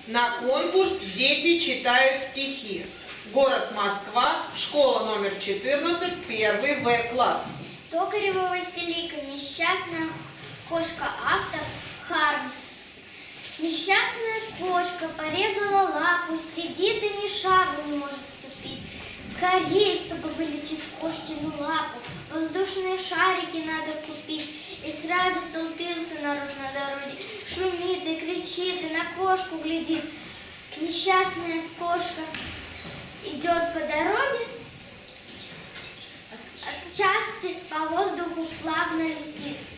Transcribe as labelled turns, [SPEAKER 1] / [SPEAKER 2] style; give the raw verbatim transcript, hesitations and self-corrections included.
[SPEAKER 1] На конкурс «Дети читают стихи». Город Москва, школа номер четырнадцать, первый В класс.
[SPEAKER 2] Токарева Василика, несчастная кошка, автор Д.Хармс. Несчастная кошка порезала лапу, сидит и ни шагу не может ступить. Скорее, чтобы вылечить кошкину лапу, воздушные шарики надо купить. И сразу толпился народ на дороге, шумит и кричит, и на кошку глядит. Несчастная кошка идет по дороге, отчасти по воздуху плавно летит.